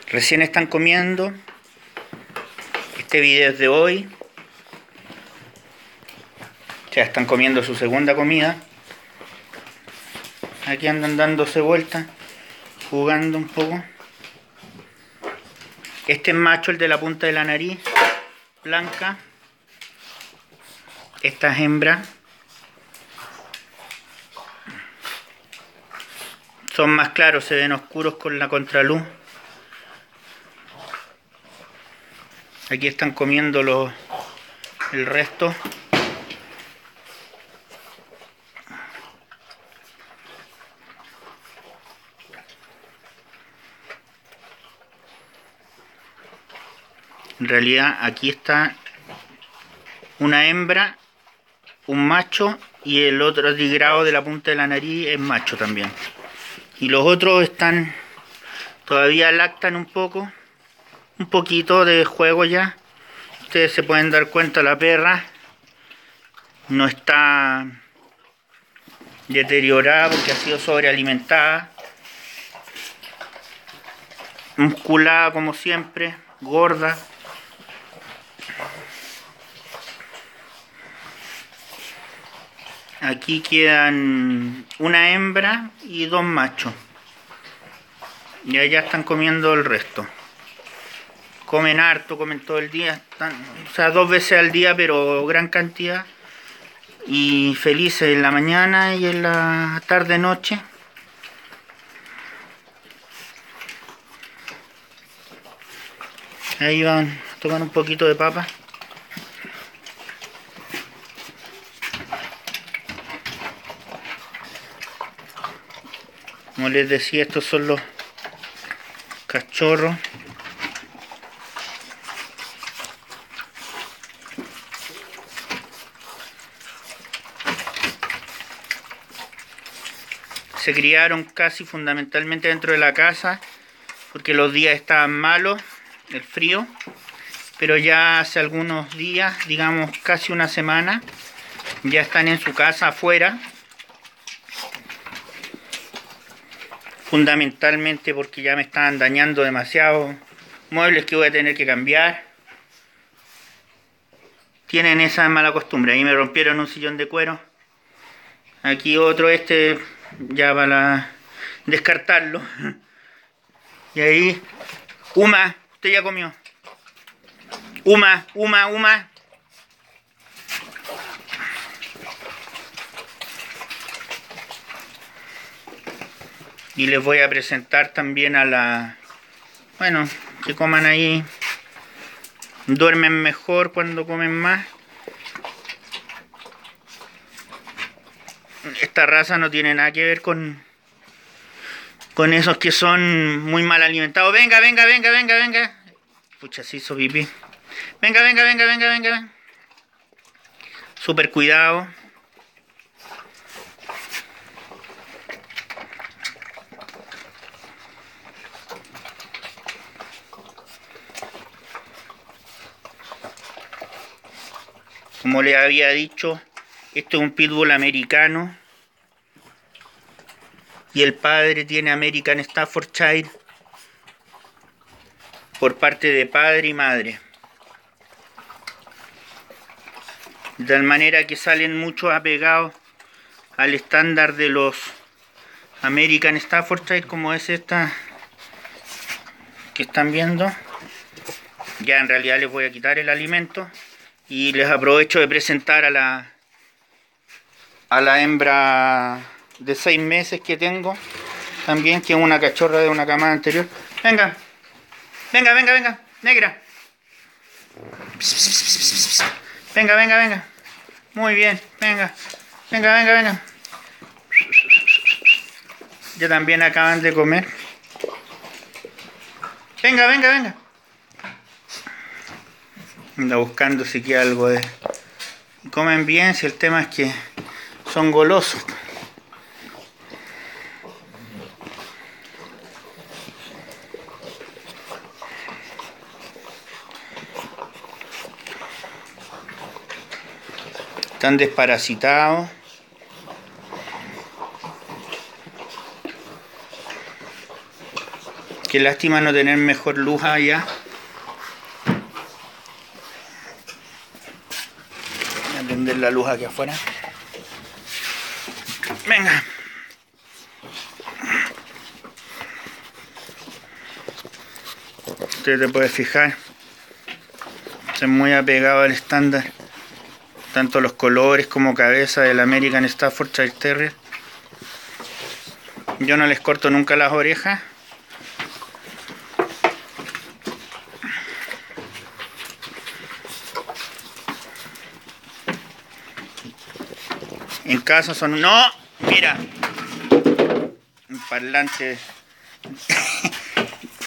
Recién están comiendo. Este video es de hoy. Ya están comiendo su segunda comida. Aquí andan dándose vueltas, jugando un poco. Este es macho, el de la punta de la nariz, blanca. Esta es hembra. Son más claros, se ven oscuros con la contraluz. Aquí están comiendo el resto. En realidad aquí está una hembra, un macho y el otro tigrado de la punta de la nariz es macho también. Y los otros están, todavía lactan un poquito de juego ya. Ustedes se pueden dar cuenta, la perra no está deteriorada porque ha sido sobrealimentada, musculada como siempre, gorda. Aquí quedan una hembra y dos machos. Y allá están comiendo el resto. Comen harto, comen todo el día. O sea, 2 veces al día, pero gran cantidad. Y felices en la mañana y en la tarde-noche. Ahí van, toman un poquito de papa. Como les decía, estos son los cachorros. Se criaron casi fundamentalmente dentro de la casa porque los días estaban malos, el frío, pero ya hace algunos días, digamos casi una semana, ya están en su casa afuera. Fundamentalmente porque ya me estaban dañando demasiado muebles que voy a tener que cambiar. Tienen esa mala costumbre. Ahí me rompieron un sillón de cuero. Aquí otro, ya para descartarlo. Y ahí, Uma, usted ya comió. Uma. Y les voy a presentar también bueno, que coman ahí. Duermen mejor cuando comen más. Esta raza no tiene nada que ver con esos que son muy mal alimentados. Venga. Pucha, se hizo pipí. Venga. Súper cuidado. Como les había dicho, esto es un pitbull americano. Y el padre tiene American Staffordshire por parte de padre y madre. De tal manera que salen muchos apegados al estándar de los American Staffordshire, como es esta que están viendo. Ya en realidad les voy a quitar el alimento. Y les aprovecho de presentar a la hembra de 6 meses que tengo. También, que es una cachorra de una camada anterior. Venga. Negra. Venga. Muy bien. Venga. Ya también acaban de comer. Venga. Anda buscando si queda algo de... Comen bien, si el tema es que son golosos. Están desparasitados. Qué lástima no tener mejor luz allá. Voy a prender la luz aquí afuera. Venga. Usted te puede fijar. Es muy apegado al estándar. Tanto los colores como cabeza del American Staffordshire Terrier. Yo no les corto nunca las orejas. En caso son... ¡No! Mira. Un parlante